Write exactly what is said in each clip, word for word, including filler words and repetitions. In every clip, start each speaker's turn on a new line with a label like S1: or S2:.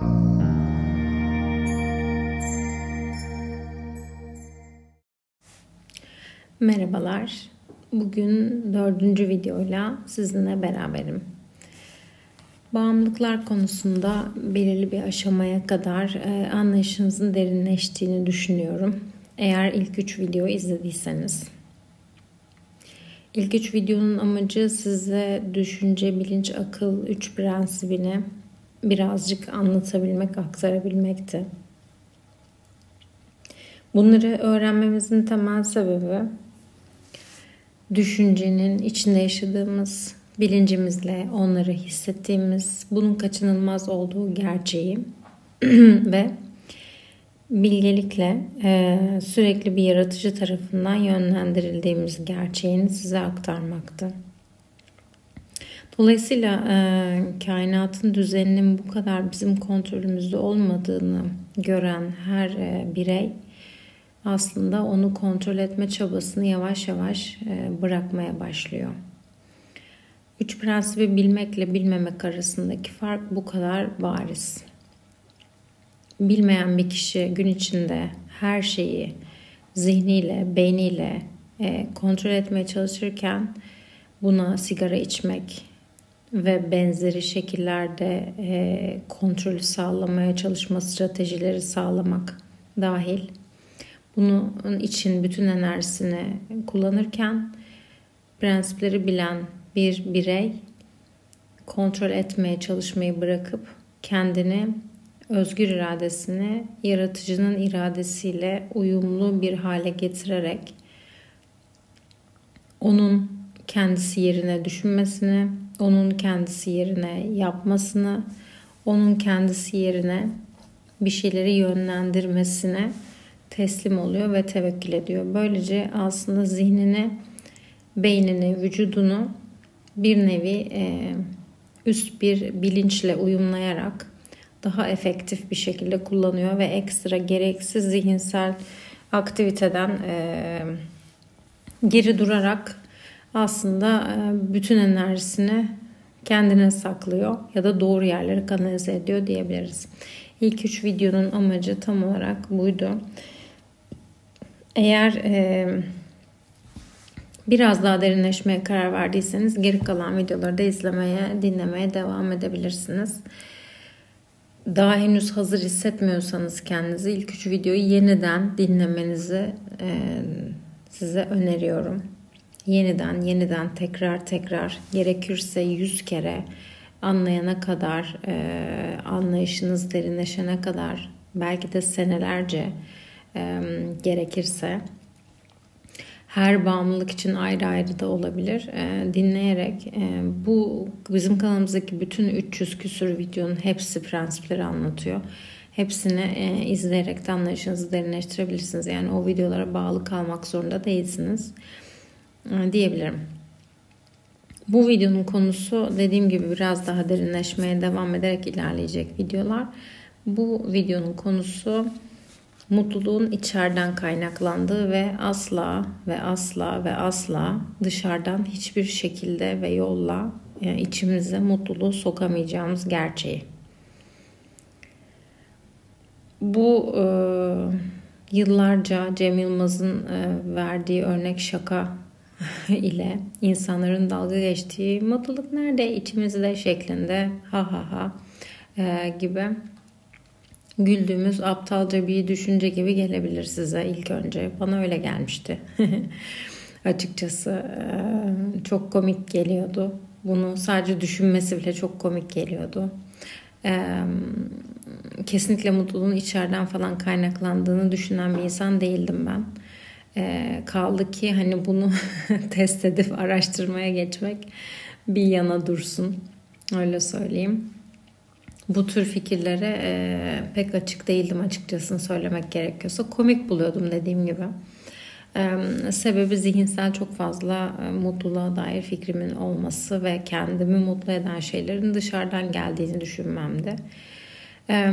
S1: Merhabalar. Bugün dördüncü videoyla sizinle beraberim. Bağımlılıklar konusunda belirli bir aşamaya kadar e, anlayışınızın derinleştiğini düşünüyorum. Eğer ilk üç videoyu izlediyseniz. İlk üç videonun amacı size düşünce, bilinç, akıl üç prensibini birazcık anlatabilmek, aktarabilmekti. Bunları öğrenmemizin temel sebebi düşüncenin içinde yaşadığımız bilincimizle onları hissettiğimiz, bunun kaçınılmaz olduğu gerçeği ve bilgelikle e, sürekli bir yaratıcı tarafından yönlendirildiğimiz gerçeğini size aktarmaktı. Dolayısıyla e, kainatın düzeninin bu kadar bizim kontrolümüzde olmadığını gören her e, birey aslında onu kontrol etme çabasını yavaş yavaş e, bırakmaya başlıyor. Üç prensibi bilmekle bilmemek arasındaki fark bu kadar bariz. Bilmeyen bir kişi gün içinde her şeyi zihniyle, beyniyle e, kontrol etmeye çalışırken buna sigara içmek ve benzeri şekillerde e, kontrolü sağlamaya çalışma stratejileri sağlamak dahil. Bunun için bütün enerjisini kullanırken prensipleri bilen bir birey kontrol etmeye çalışmayı bırakıp kendini, özgür iradesini yaratıcının iradesiyle uyumlu bir hale getirerek onun kendisi yerine düşünmesini, onun kendisi yerine yapmasını, onun kendisi yerine bir şeyleri yönlendirmesine teslim oluyor ve tevekkül ediyor. Böylece aslında zihnini, beynini, vücudunu bir nevi e, üst bir bilinçle uyumlayarak daha efektif bir şekilde kullanıyor ve ekstra gereksiz zihinsel aktiviteden e, geri durarak aslında e, bütün enerjisini kendine saklıyor ya da doğru yerlere kanalize ediyor diyebiliriz. İlk üç videonun amacı tam olarak buydu. Eğer e, biraz daha derinleşmeye karar verdiyseniz geri kalan videoları da izlemeye, dinlemeye devam edebilirsiniz. Daha henüz hazır hissetmiyorsanız kendinizi ilk üç videoyu yeniden dinlemenizi e, size öneriyorum. Yeniden, yeniden, tekrar tekrar, gerekirse yüz kere anlayana kadar, e, anlayışınız derinleşene kadar, belki de senelerce e, gerekirse, her bağımlılık için ayrı ayrı da olabilir. E, dinleyerek e, bu bizim kanalımızdaki bütün üç yüz küsur videonun hepsi prensipleri anlatıyor. Hepsini e, izleyerek de anlayışınızı derinleştirebilirsiniz. Yani o videolara bağlı kalmak zorunda değilsiniz e, diyebilirim. Bu videonun konusu dediğim gibi biraz daha derinleşmeye devam ederek ilerleyecek videolar. Bu videonun konusu mutluluğun içeriden kaynaklandığı ve asla ve asla ve asla dışarıdan hiçbir şekilde ve yolla yani içimize mutluluğu sokamayacağımız gerçeği. Bu e, yıllarca Cem Yılmaz'ın e, verdiği örnek şaka ile insanların dalga geçtiği mutluluk nerede içimizde şeklinde ha ha ha e, gibi güldüğümüz aptalca bir düşünce gibi gelebilir size ilk önce. Bana öyle gelmişti. Açıkçası çok komik geliyordu. Bunu sadece düşünmesi bile çok komik geliyordu. Kesinlikle mutluluğun içeriden falan kaynaklandığını düşünen bir insan değildim ben. Kaldı ki hani bunu test edip araştırmaya geçmek bir yana dursun. Öyle söyleyeyim. Bu tür fikirlere e, pek açık değildim açıkçası söylemek gerekiyorsa. Komik buluyordum dediğim gibi. E, sebebi zihinsel çok fazla e, mutluluğa dair fikrimin olması ve kendimi mutlu eden şeylerin dışarıdan geldiğini düşünmemdi. E,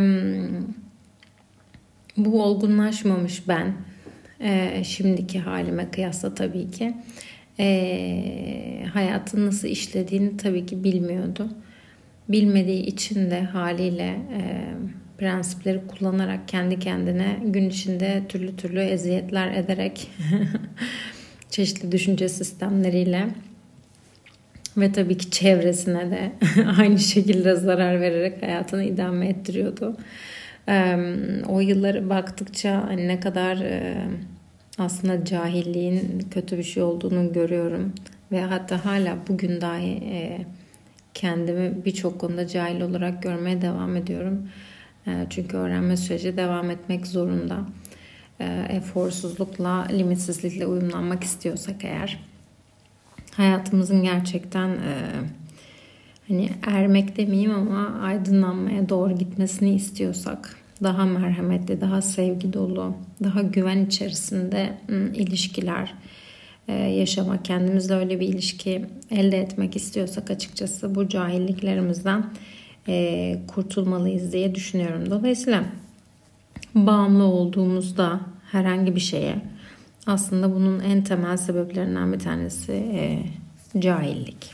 S1: bu olgunlaşmamış ben. E, şimdiki halime kıyasla tabii ki. E, hayatın nasıl işlediğini tabii ki bilmiyordu. Bilmediği için de haliyle e, prensipleri kullanarak kendi kendine gün içinde türlü türlü eziyetler ederek çeşitli düşünce sistemleriyle ve tabii ki çevresine de aynı şekilde zarar vererek hayatını idame ettiriyordu. O yılları baktıkça hani ne kadar aslında cahilliğin kötü bir şey olduğunu görüyorum. Ve hatta hala bugün dahi kendimi birçok konuda cahil olarak görmeye devam ediyorum. Çünkü öğrenme süreci devam etmek zorunda. Eforsuzlukla, limitsizlikle uyumlanmak istiyorsak eğer, hayatımızın gerçekten e, hani ermek demeyeyim ama aydınlanmaya doğru gitmesini istiyorsak, daha merhametli, daha sevgi dolu, daha güven içerisinde m, ilişkiler e, yaşamak, kendimizle öyle bir ilişki elde etmek istiyorsak açıkçası bu cahilliklerimizden e, kurtulmalıyız diye düşünüyorum. Dolayısıyla bağımlı olduğumuzda herhangi bir şeye, aslında bunun en temel sebeplerinden bir tanesi e, cahillik.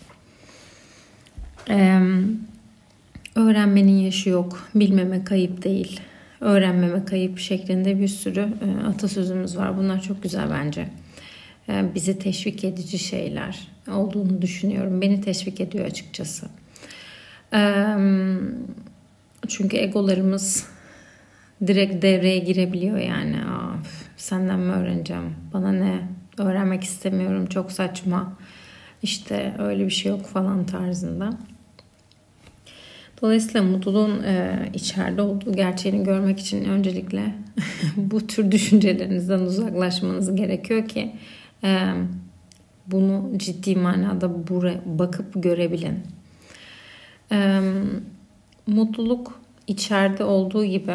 S1: E, öğrenmenin yaşı yok, bilmeme kayıp değil, öğrenmeme kayıp şeklinde bir sürü e, atasözümüz var. Bunlar çok güzel bence. E, bizi teşvik edici şeyler olduğunu düşünüyorum. Beni teşvik ediyor açıkçası. E, çünkü egolarımız direkt devreye girebiliyor yani. Aa, senden mi öğreneceğim? Bana ne? Öğrenmek istemiyorum. Çok saçma. İşte öyle bir şey yok falan tarzında. Dolayısıyla mutluluğun e, içeride olduğu gerçeğini görmek için öncelikle bu tür düşüncelerinizden uzaklaşmanız gerekiyor ki e, bunu ciddi manada buraya bakıp görebilin. E, mutluluk içeride olduğu gibi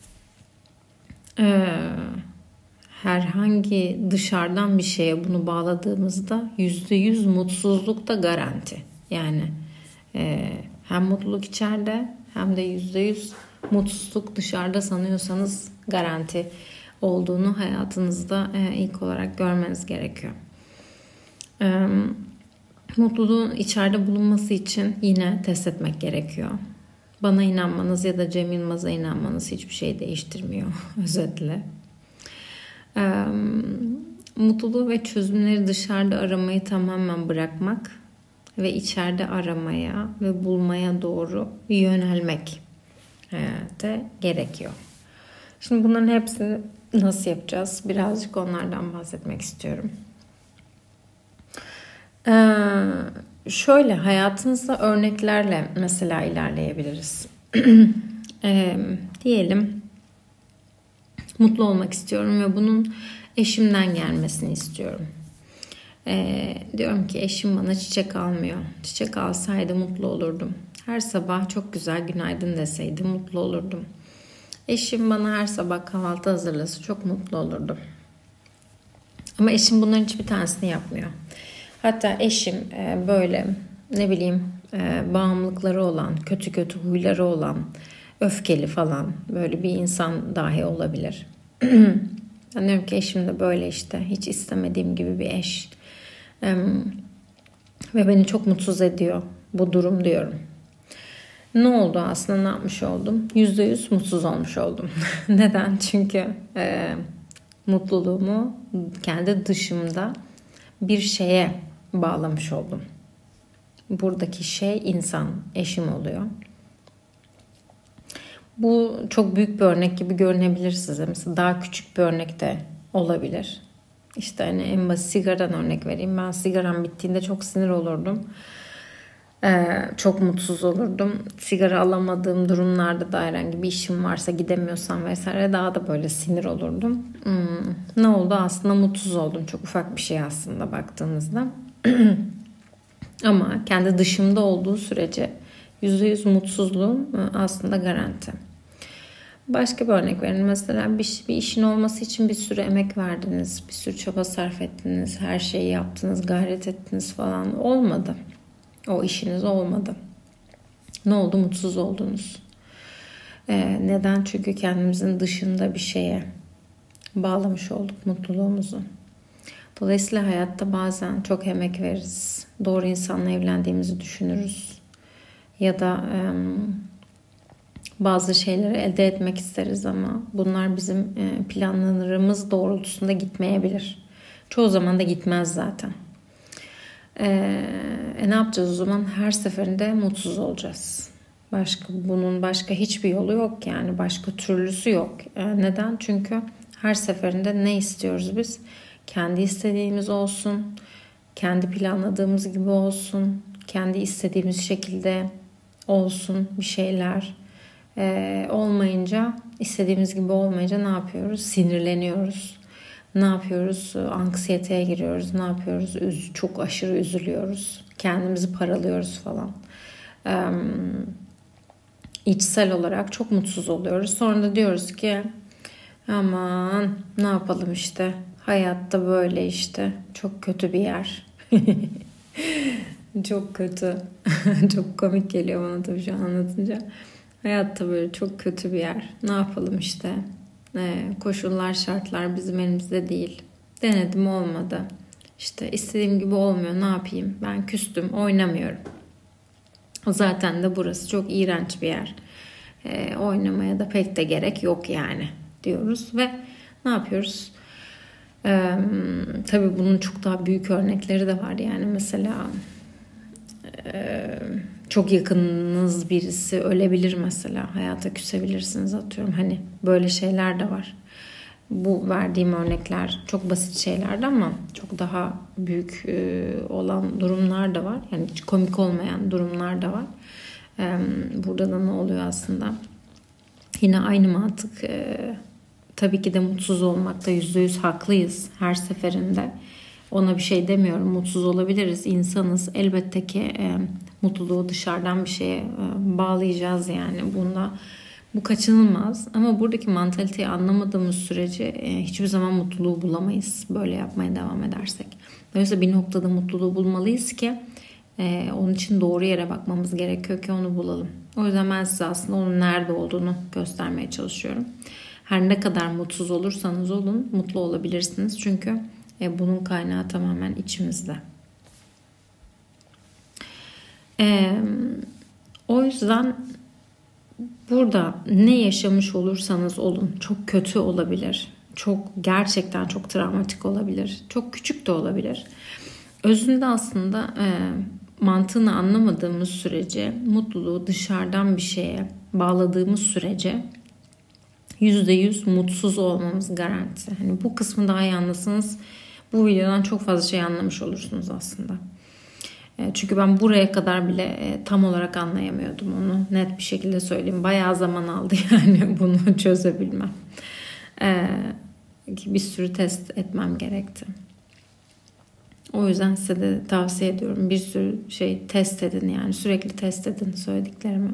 S1: Ee, herhangi dışarıdan bir şeye bunu bağladığımızda yüzde yüz mutsuzluk da garanti. Yani e, hem mutluluk içeride hem de yüzde yüz mutsuzluk dışarıda sanıyorsanız garanti olduğunu hayatınızda e, ilk olarak görmeniz gerekiyor. E, mutluluğun içeride bulunması için yine test etmek gerekiyor. Bana inanmanız ya da Cem Yılmaz'a inanmanız hiçbir şey değiştirmiyor özetle. Ee, mutluluğu ve çözümleri dışarıda aramayı tamamen bırakmak ve içeride aramaya ve bulmaya doğru yönelmek de gerekiyor. Şimdi bunların hepsini nasıl yapacağız? Birazcık onlardan bahsetmek istiyorum. Ee, şöyle hayatınızda örneklerle mesela ilerleyebiliriz. ee, diyelim mutlu olmak istiyorum ve bunun eşimden gelmesini istiyorum. Ee, diyorum ki eşim bana çiçek almıyor. Çiçek alsaydı mutlu olurdum. Her sabah çok güzel günaydın deseydi mutlu olurdum. Eşim bana her sabah kahvaltı hazırlasa çok mutlu olurdum. Ama eşim bunların hiçbir tanesini yapmıyor. Hatta eşim böyle ne bileyim bağımlılıkları olan, kötü kötü huyları olan, öfkeli falan böyle bir insan dahi olabilir. Ben diyorum ki eşim de böyle işte hiç istemediğim gibi bir eş. Ve beni çok mutsuz ediyor bu durum diyorum. Ne oldu aslında, ne yapmış oldum? yüzde yüz mutsuz olmuş oldum. Neden? Çünkü e, mutluluğumu kendi dışımda bir şeye bağlamış oldum. Buradaki şey insan, eşim oluyor. Bu çok büyük bir örnek gibi görünebilir size. Mesela daha küçük bir örnek de olabilir. İşte hani en basit sigaradan örnek vereyim. Ben sigaram bittiğinde çok sinir olurdum. Ee, çok mutsuz olurdum. Sigara alamadığım durumlarda da herhangi bir işim varsa gidemiyorsam vesaire daha da böyle sinir olurdum. Hmm, ne oldu? Aslında mutsuz oldum. Çok ufak bir şey aslında baktığınızda. Ama kendi dışımda olduğu sürece yüzde yüz mutsuzluğum aslında garanti. Başka bir örnek verin. Mesela bir, bir işin olması için bir sürü emek verdiniz. Bir sürü çaba sarf ettiniz. Her şeyi yaptınız, gayret ettiniz falan. Olmadı. O işiniz olmadı. Ne oldu? Mutsuz oldunuz. Ee, neden? Çünkü kendimizin dışında bir şeye bağlamış olduk mutluluğumuzu. Dolayısıyla hayatta bazen çok emek veririz. Doğru insanla evlendiğimizi düşünürüz. Ya da e, Bazı şeyleri elde etmek isteriz ama bunlar bizim planlarımız doğrultusunda gitmeyebilir. Çoğu zaman da gitmez zaten. Ee, e ne yapacağız o zaman? Her seferinde mutsuz olacağız. Başka bunun başka hiçbir yolu yok yani. Başka türlüsü yok. Ee, neden? Çünkü her seferinde ne istiyoruz biz? Kendi istediğimiz olsun, kendi planladığımız gibi olsun, kendi istediğimiz şekilde olsun bir şeyler. Ee, olmayınca, istediğimiz gibi olmayınca ne yapıyoruz? Sinirleniyoruz. Ne yapıyoruz? Anksiyeteye giriyoruz. Ne yapıyoruz? Üz, çok aşırı üzülüyoruz. Kendimizi paralıyoruz falan. Ee, içsel olarak çok mutsuz oluyoruz. Sonra da diyoruz ki aman ne yapalım işte. Hayatta böyle işte. Çok kötü bir yer. Çok kötü. Çok komik geliyor bana tabii şu an anlatınca. Hayatta böyle çok kötü bir yer. Ne yapalım işte. Ee, koşullar, şartlar bizim elimizde değil. Denedim olmadı. İşte istediğim gibi olmuyor. Ne yapayım? Ben küstüm, oynamıyorum. Zaten de burası çok iğrenç bir yer. Ee, oynamaya da pek de gerek yok yani diyoruz ve ne yapıyoruz? Ee, tabii bunun çok daha büyük örnekleri de var yani mesela e, çok yakınınız birisi ölebilir mesela, hayata küsebilirsiniz atıyorum, hani böyle şeyler de var. Bu verdiğim örnekler çok basit şeylerdi ama çok daha büyük e, olan durumlar da var. Yani hiç komik olmayan durumlar da var. E, burada da ne oluyor aslında? Yine aynı mantık. E, tabii ki de mutsuz olmakta yüzde yüz haklıyız her seferinde. Ona bir şey demiyorum. Mutsuz olabiliriz. İnsanız. Elbette ki e, mutluluğu dışarıdan bir şeye e, bağlayacağız yani. Bunda bu kaçınılmaz. Ama buradaki mantaliteyi anlamadığımız sürece e, hiçbir zaman mutluluğu bulamayız. Böyle yapmaya devam edersek. Dolayısıyla bir noktada mutluluğu bulmalıyız ki e, onun için doğru yere bakmamız gerekiyor ki onu bulalım. O yüzden ben size aslında onun nerede olduğunu göstermeye çalışıyorum. Her ne kadar mutsuz olursanız olun, mutlu olabilirsiniz. Çünkü e, bunun kaynağı tamamen içimizde. E, o yüzden burada ne yaşamış olursanız olun, çok kötü olabilir, çok gerçekten çok travmatik olabilir, çok küçük de olabilir. Özünde aslında e, mantığını anlamadığımız sürece, mutluluğu dışarıdan bir şeye bağladığımız sürece yüzde yüz mutsuz olmamız garanti. Hani bu kısmı daha iyi anlasanız bu videodan çok fazla şey anlamış olursunuz aslında. Çünkü ben buraya kadar bile tam olarak anlayamıyordum onu. Net bir şekilde söyleyeyim. Bayağı zaman aldı yani bunu çözebilmem. Bir sürü test etmem gerekti. O yüzden size de tavsiye ediyorum. Bir sürü şey test edin yani. Sürekli test edin söylediklerimi.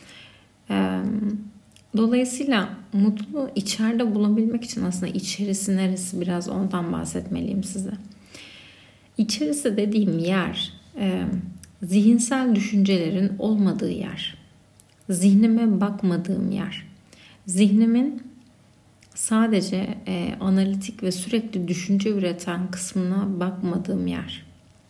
S1: Dolayısıyla mutluluğu içeride bulabilmek için aslında içerisi neresi, biraz ondan bahsetmeliyim size. İçerisi dediğim yer e, zihinsel düşüncelerin olmadığı yer. Zihnime bakmadığım yer. Zihnimin sadece e, analitik ve sürekli düşünce üreten kısmına bakmadığım yer.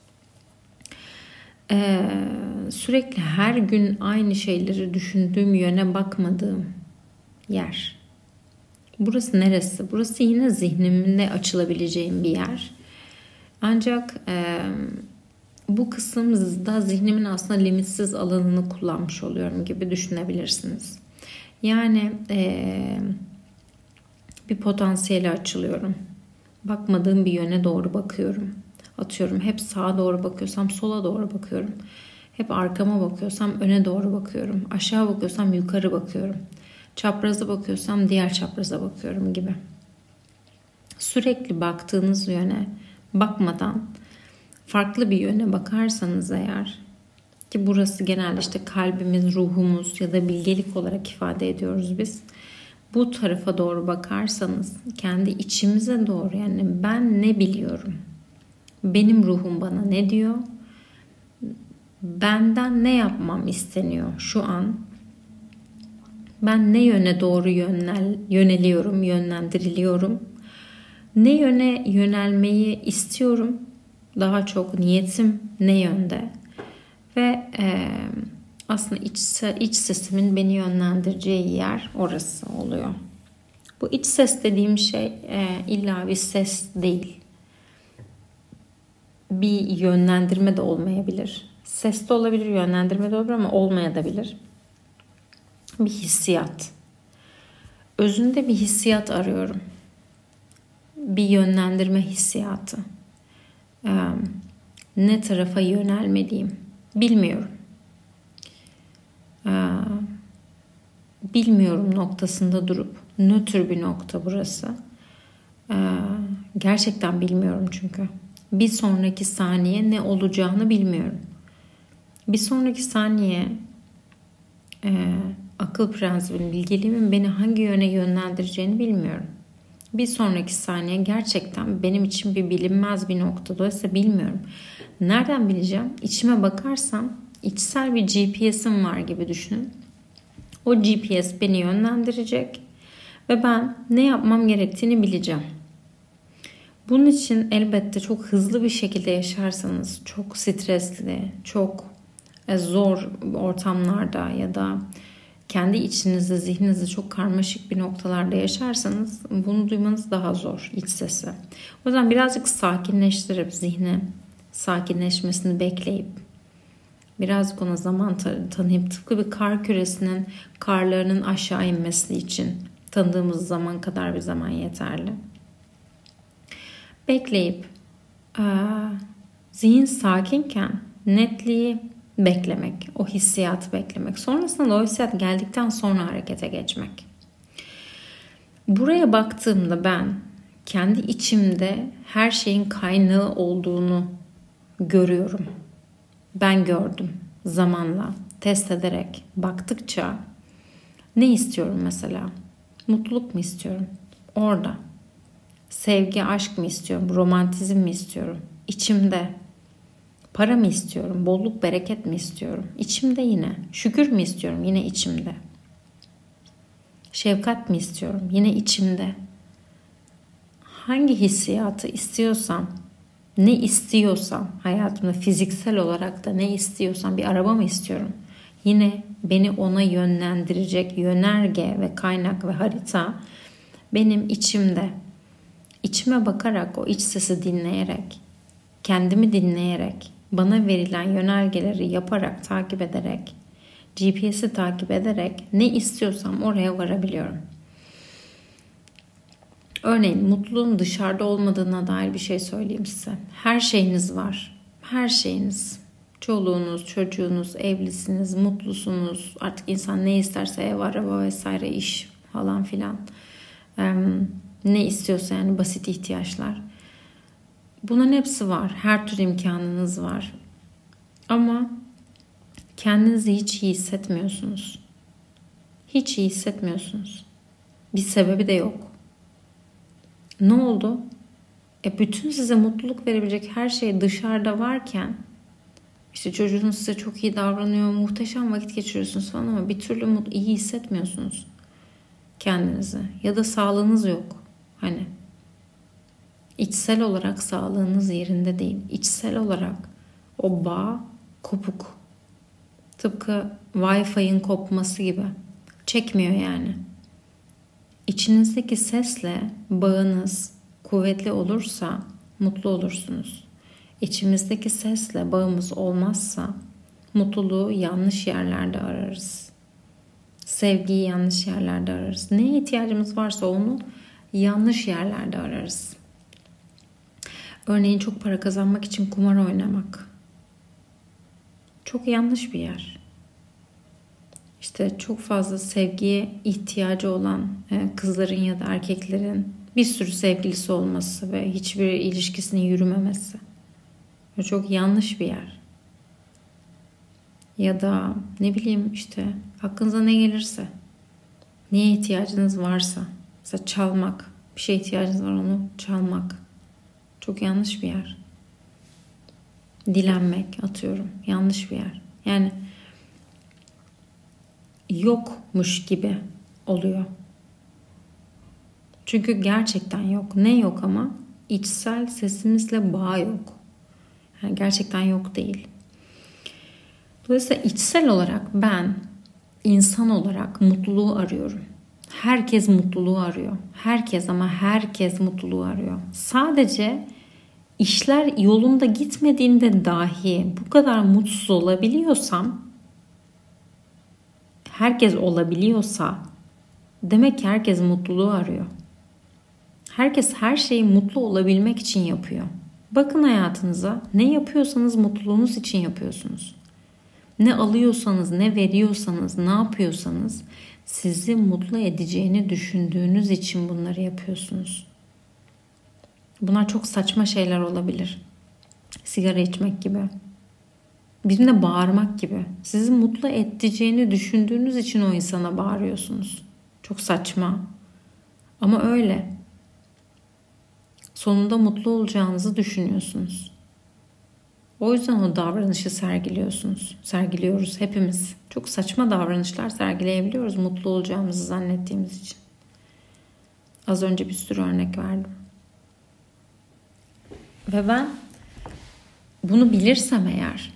S1: E, sürekli her gün aynı şeyleri düşündüğüm yöne bakmadığım yer. Burası neresi? Burası yine zihnimde açılabileceğim bir yer. Ancak e, bu kısımda zihnimin aslında limitsiz alanını kullanmış oluyorum gibi düşünebilirsiniz. Yani e, bir potansiyele açılıyorum. Bakmadığım bir yöne doğru bakıyorum. Atıyorum hep sağa doğru bakıyorsam sola doğru bakıyorum. Hep arkama bakıyorsam öne doğru bakıyorum. Aşağı bakıyorsam yukarı bakıyorum. Çapraza bakıyorsam diğer çapraza bakıyorum gibi. Sürekli baktığınız yöne bakmadan farklı bir yöne bakarsanız eğer, ki burası genelde işte kalbimiz, ruhumuz ya da bilgelik olarak ifade ediyoruz biz. Bu tarafa doğru bakarsanız kendi içimize doğru, yani ben ne biliyorum? Benim ruhum bana ne diyor? Benden ne yapmam isteniyor şu an? Ben ne yöne doğru yönel, yöneliyorum, yönlendiriliyorum? Ne yöne yönelmeyi istiyorum? Daha çok niyetim ne yönde? Ve e, aslında iç, iç sesimin beni yönlendireceği yer orası oluyor. Bu iç ses dediğim şey e, illa bir ses değil. Bir yönlendirme de olmayabilir. Ses de olabilir, yönlendirme de olabilir ama olmayabilir. Bir hissiyat. Özünde bir hissiyat arıyorum. Bir yönlendirme hissiyatı. Ee, ne tarafa yönelmeliyim bilmiyorum. Ee, bilmiyorum noktasında durup nötr bir nokta burası. Ee, gerçekten bilmiyorum çünkü. Bir sonraki saniye ne olacağını bilmiyorum. Bir sonraki saniye e, akıl prensibinin, bilgeliğimin beni hangi yöne yönlendireceğini bilmiyorum. Bir sonraki saniye gerçekten benim için bir bilinmez bir nokta. Dolayısıyla bilmiyorum. Nereden bileceğim? İçime bakarsam içsel bir G P S'im var gibi düşünün. O G P S beni yönlendirecek ve ben ne yapmam gerektiğini bileceğim. Bunun için elbette çok hızlı bir şekilde yaşarsanız, çok stresli, çok zor ortamlarda ya da kendi içinizde, zihninizde çok karmaşık bir noktalarda yaşarsanız bunu duymanız daha zor, iç sesi. O yüzden birazcık sakinleştirip zihni sakinleşmesini bekleyip birazcık ona zaman tanıyıp tıpkı bir kar küresinin karlarının aşağı inmesi için tanıdığımız zaman kadar bir zaman yeterli. Bekleyip zihin sakinken netliği beklemek, o hissiyatı beklemek. Sonrasında o hissiyat geldikten sonra harekete geçmek. Buraya baktığımda ben kendi içimde her şeyin kaynağı olduğunu görüyorum. Ben gördüm zamanla, test ederek, baktıkça ne istiyorum mesela? Mutluluk mu istiyorum? Orada. Sevgi, aşk mı istiyorum? Romantizm mi istiyorum? İçimde. Para mı istiyorum? Bolluk, bereket mi istiyorum? İçimde yine. Şükür mü istiyorum? Yine içimde. Şefkat mi istiyorum? Yine içimde. Hangi hissiyatı istiyorsam, ne istiyorsam hayatımda fiziksel olarak da ne istiyorsam, bir araba mı istiyorum? Yine beni ona yönlendirecek yönerge ve kaynak ve harita benim içimde. İçime bakarak, o iç sesi dinleyerek, kendimi dinleyerek, bana verilen yönergeleri yaparak, takip ederek, G P S'i takip ederek ne istiyorsam oraya varabiliyorum. Örneğin mutluluğun dışarıda olmadığına dair bir şey söyleyeyim size. Her şeyiniz var. Her şeyiniz. Çoluğunuz, çocuğunuz, evlisiniz, mutlusunuz. Artık insan ne isterse, ev, araba vesaire, iş falan filan. Ee, ne istiyorsa yani basit ihtiyaçlar. Bunların hepsi var. Her tür imkanınız var. Ama kendinizi hiç iyi hissetmiyorsunuz. Hiç iyi hissetmiyorsunuz. Bir sebebi de yok. Ne oldu? E bütün size mutluluk verebilecek her şey dışarıda varken, işte çocuğunuz size çok iyi davranıyor, muhteşem vakit geçiriyorsunuz falan ama bir türlü mutlu, iyi hissetmiyorsunuz kendinizi. Ya da sağlığınız yok. Hani içsel olarak sağlığınız yerinde değil. İçsel olarak o bağ kopuk. Tıpkı Wi-Fi'nin kopması gibi. Çekmiyor yani. İçinizdeki sesle bağınız kuvvetli olursa mutlu olursunuz. İçimizdeki sesle bağımız olmazsa mutluluğu yanlış yerlerde ararız. Sevgiyi yanlış yerlerde ararız. Neye ihtiyacımız varsa onu yanlış yerlerde ararız. Örneğin çok para kazanmak için kumar oynamak. Çok yanlış bir yer. İşte çok fazla sevgiye ihtiyacı olan kızların ya da erkeklerin bir sürü sevgilisi olması ve hiçbir ilişkisinin yürümemesi. Çok yanlış bir yer. Ya da ne bileyim işte aklınıza ne gelirse, neye ihtiyacınız varsa, mesela çalmak, bir şeye ihtiyacınız var onu çalmak. Çok yanlış bir yer. Dilenmek, atıyorum, yanlış bir yer. Yani yokmuş gibi oluyor. Çünkü gerçekten yok. Ne yok ama? İçsel sesimizle bağ yok. Yani gerçekten yok değil. Dolayısıyla içsel olarak ben insan olarak mutluluğu arıyorum. Herkes mutluluğu arıyor. Herkes ama herkes mutluluğu arıyor. Sadece işler yolunda gitmediğinde dahi bu kadar mutsuz olabiliyorsam, herkes olabiliyorsa demek ki herkes mutluluğu arıyor. Herkes her şeyi mutlu olabilmek için yapıyor. Bakın hayatınıza, ne yapıyorsanız mutluluğunuz için yapıyorsunuz. Ne alıyorsanız, ne veriyorsanız, ne yapıyorsanız sizi mutlu edeceğini düşündüğünüz için bunları yapıyorsunuz. Bunlar çok saçma şeyler olabilir. Sigara içmek gibi. Birine bağırmak gibi. Sizi mutlu edeceğini düşündüğünüz için o insana bağırıyorsunuz. Çok saçma. Ama öyle. Sonunda mutlu olacağınızı düşünüyorsunuz. O yüzden o davranışı sergiliyorsunuz. Sergiliyoruz hepimiz. Çok saçma davranışlar sergileyebiliyoruz mutlu olacağımızı zannettiğimiz için. Az önce bir sürü örnek verdim. Ve ben bunu bilirsem eğer,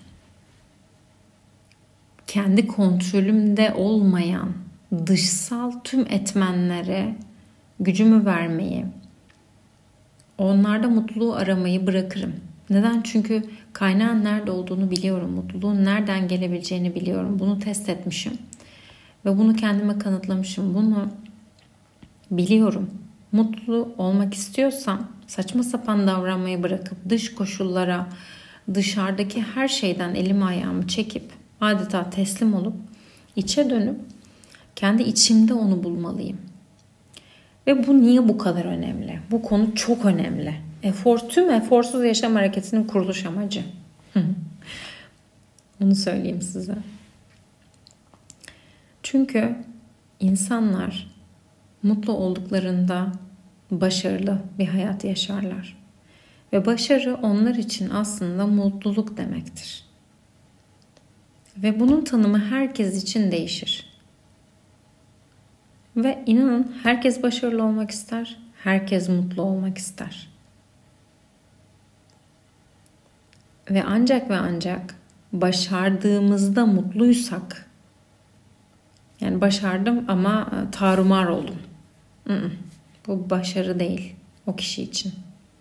S1: kendi kontrolümde olmayan dışsal tüm etmenlere gücümü vermeyi, onlarda mutluluğu aramayı bırakırım. Neden? Çünkü kaynağın nerede olduğunu biliyorum. Mutluluğun nereden gelebileceğini biliyorum. Bunu test etmişim. Ve bunu kendime kanıtlamışım. Bunu biliyorum. Mutlu olmak istiyorsam saçma sapan davranmayı bırakıp dış koşullara, dışarıdaki her şeyden elimi ayağımı çekip adeta teslim olup içe dönüp kendi içimde onu bulmalıyım. Ve bu niye bu kadar önemli? Bu konu çok önemli. Efor, tüm eforsuz yaşam hareketinin kuruluş amacı. Onu söyleyeyim size. Çünkü insanlar mutlu olduklarında başarılı bir hayat yaşarlar. Ve başarı onlar için aslında mutluluk demektir. Ve bunun tanımı herkes için değişir. Ve inanın herkes başarılı olmak ister, herkes mutlu olmak ister. Ve ancak ve ancak başardığımızda mutluysak, yani başardım ama tarumar oldum. Bu başarı değil o kişi için.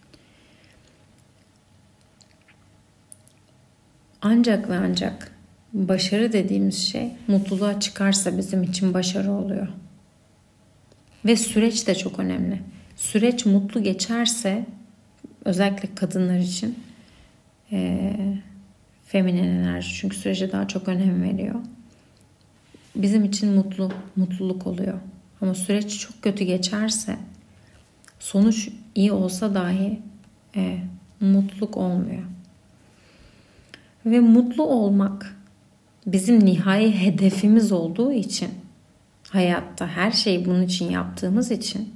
S1: Ancak ve ancak başarı dediğimiz şey mutluluğa çıkarsa bizim için başarı oluyor. Ve süreç de çok önemli. Süreç mutlu geçerse, özellikle kadınlar için e, feminen enerji, çünkü sürece daha çok önem veriyor. Bizim için mutlu, mutluluk oluyor. Ama süreç çok kötü geçerse, sonuç iyi olsa dahi e, mutluluk olmuyor. Ve mutlu olmak bizim nihai hedefimiz olduğu için, hayatta her şeyi bunun için yaptığımız için,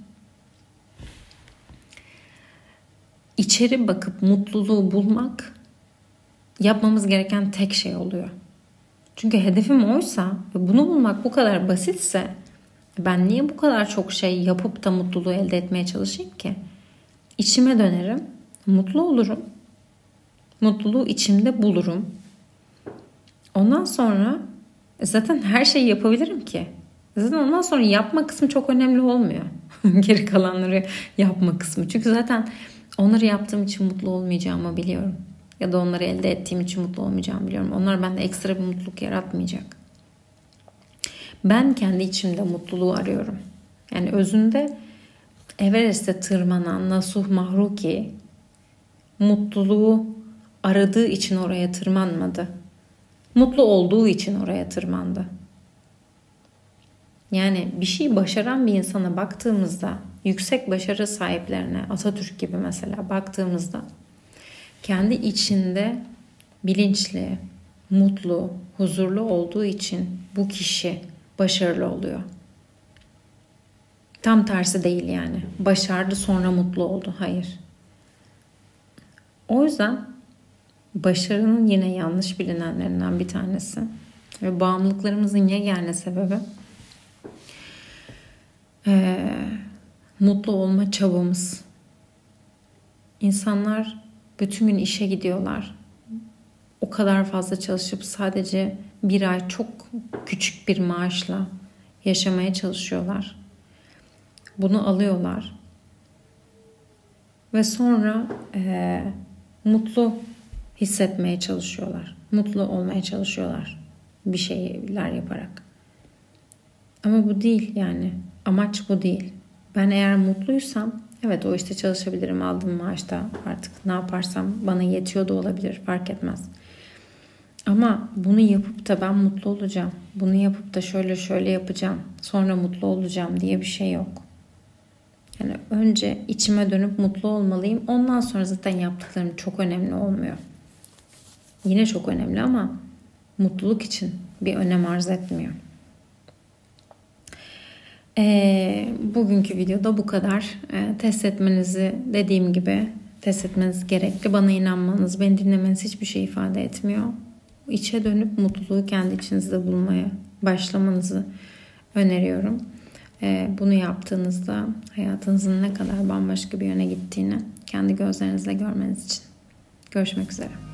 S1: içeri bakıp mutluluğu bulmak yapmamız gereken tek şey oluyor. Çünkü hedefim oysa ve bunu bulmak bu kadar basitse, ben niye bu kadar çok şey yapıp da mutluluğu elde etmeye çalışayım ki? İçime dönerim, mutlu olurum. Mutluluğu içimde bulurum. Ondan sonra zaten her şeyi yapabilirim ki. Zaten ondan sonra yapma kısmı çok önemli olmuyor. Geri kalanları yapma kısmı. Çünkü zaten onları yaptığım için mutlu olmayacağımı biliyorum. Ya da onları elde ettiğim için mutlu olmayacağımı biliyorum. Onlar bende ekstra bir mutluluk yaratmayacak. Ben kendi içimde mutluluğu arıyorum. Yani özünde Everest'e tırmanan Nasuh Mahruki mutluluğu aradığı için oraya tırmanmadı. Mutlu olduğu için oraya tırmandı. Yani bir şey başaran bir insana baktığımızda, yüksek başarı sahiplerine, Atatürk gibi mesela baktığımızda, kendi içinde bilinçli, mutlu, huzurlu olduğu için bu kişi başarılı oluyor. Tam tersi değil yani. Başardı sonra mutlu oldu. Hayır. O yüzden başarının yine yanlış bilinenlerinden bir tanesi ve bağımlılıklarımızın yegane sebebi ee, mutlu olma çabamız. İnsanlar bütün gün işe gidiyorlar. O kadar fazla çalışıp sadece bir ay çok küçük bir maaşla yaşamaya çalışıyorlar. Bunu alıyorlar. Ve sonra e, mutlu hissetmeye çalışıyorlar. Mutlu olmaya çalışıyorlar bir şeyler yaparak. Ama bu değil yani. Amaç bu değil. Ben eğer mutluysam evet o işte çalışabilirim. Aldığım maaşta artık ne yaparsam bana yetiyor da olabilir. Fark etmez. Ama bunu yapıp da ben mutlu olacağım. Bunu yapıp da şöyle şöyle yapacağım. Sonra mutlu olacağım diye bir şey yok. Yani önce içime dönüp mutlu olmalıyım. Ondan sonra zaten yaptıklarım çok önemli olmuyor. Yine çok önemli ama mutluluk için bir önem arz etmiyor. Ee, bugünkü videoda bu kadar. Ee, test etmenizi dediğim gibi test etmeniz gerekli. Bana inanmanız, beni dinlemeniz hiçbir şey ifade etmiyor. İçe dönüp mutluluğu kendi içinizde bulmaya başlamanızı öneriyorum. Ee, bunu yaptığınızda hayatınızın ne kadar bambaşka bir yöne gittiğini kendi gözlerinizle görmeniz için. Görüşmek üzere.